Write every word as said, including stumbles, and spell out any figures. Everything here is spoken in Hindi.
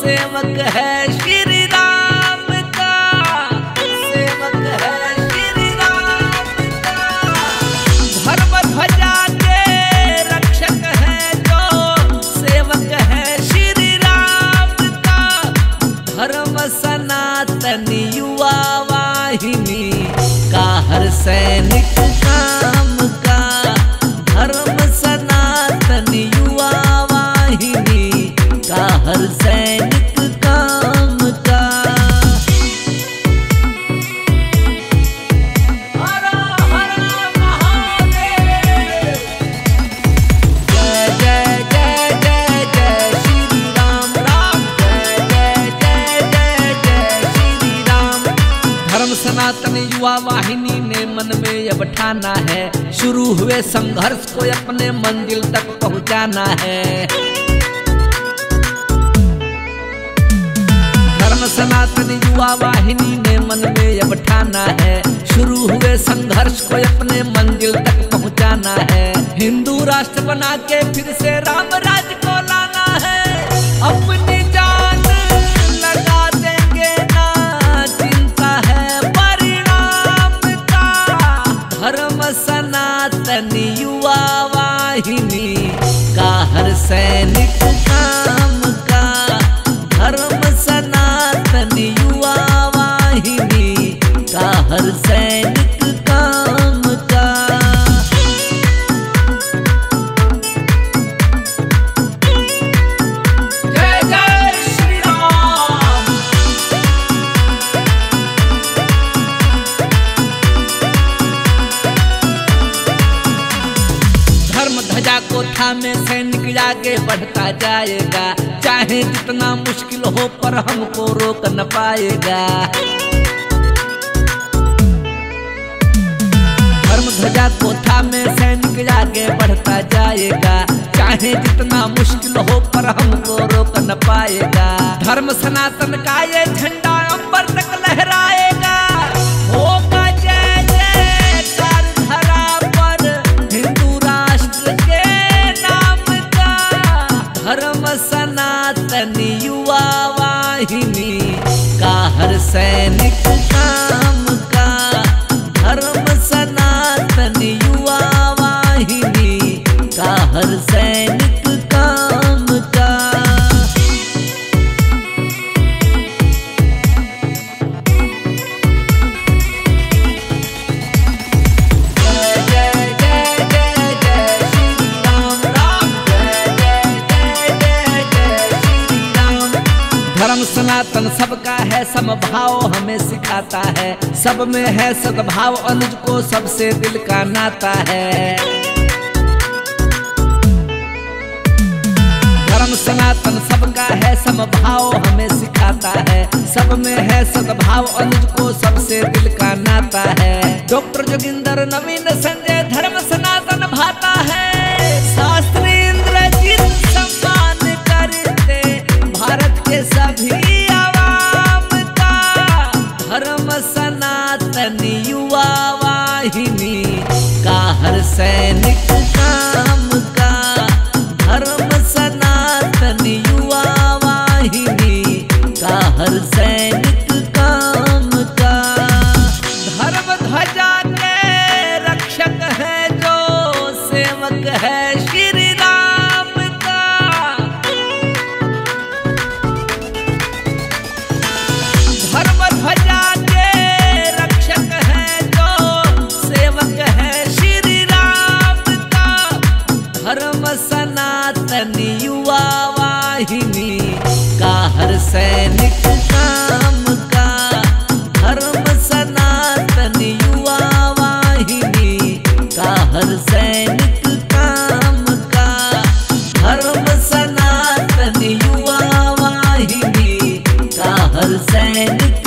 सेवक है श्री राम का, सेवक है श्री राम का। धर्म ध्वजा के रक्षक है जो सेवक है श्री राम का। धर्म सनातन युवा वाहिनी का हर सैनिक काम का। धर्म सनातन युवा वाहिनी का हर सैनिक काम का। हर हर महादेव। जय जय जय जय जय श्री राम राम। जय जय जय जय जय श्री राम। धर्म सनातन युवा वाहिनी ने मन में अब ठाना है, शुरू हुए संघर्ष को अपने मंजिल तक पहुंचाना है। धर्म सनातन युवा वाहिनी ने मन में अब ठाना है, शुरू हुए संघर्ष को अपने मंजिल तक पहुंचाना है। हिंदू राष्ट्र बना के फिर से राम राज्य को लाना है। अपनी जान लगा देंगे ना चिंता है परिणाम का। धर्म सनातन युवा वाहिनी का हर सैनिक काम का। धर्म सनातन युवा वाहिनी का हर सैनिक काम का। जय जय श्री राम। धर्म ध्वजा को थामे सैनिक आगे बढ़ता जाएगा, चाहे जितना मुश्किल हो पर हमको रोक न पाएगा। धर्म ध्वजा को थामे सैनिक आगे बढ़ता जाएगा, चाहे जितना मुश्किल हो पर हमको रोक न पाएगा। धर्म सनातन का ये झंडा अंबर तक लहराएगा। होगा जय जयकार धरा पर हिंदू राष्ट्र के नाम का। धर्म सनातन युवा वाहिनी का हर सैनिक काम का। धर्म सनातन युवा वाहिनी का हर सैनिक काम का। जय जय जय जय जय श्री राम राम। जय जय जय जय जय श्री राम। धर्म सनातन सबका है, समभाव हमें सिखाता है। सब में है सद्भाव, अनुज को सबसे दिल का नाता है। धर्म सनातन सबका है, समभाव हमें सिखाता है। सब में है सद्भाव, अनुज को सबसे दिल का नाता है। डॉक्टर जोगिंदर नवीन संजय धर्म सनातन भाता है। शास्त्री इंद्रजीत सम्मान करते भारत के सभी आवाम का। धर्म सनातन युवा वाहिनी का हर सैनिक काम का। धर्म सनातन युवा वाहिनी का हर सैनिक काम का। धर्म ध्वजा के रक्षक है जो सेवक है श्री राम का। धर्म ध्वजा के रक्षक है जो सेवक है श्री राम का। धर्म सनातन युवा वाहिनी का हर सैनिक काम का। धर्म सनातन युवा वाहिनी का हर सैनिक काम का। धर्म सनातन युवा वाहिनी का हर सैनिक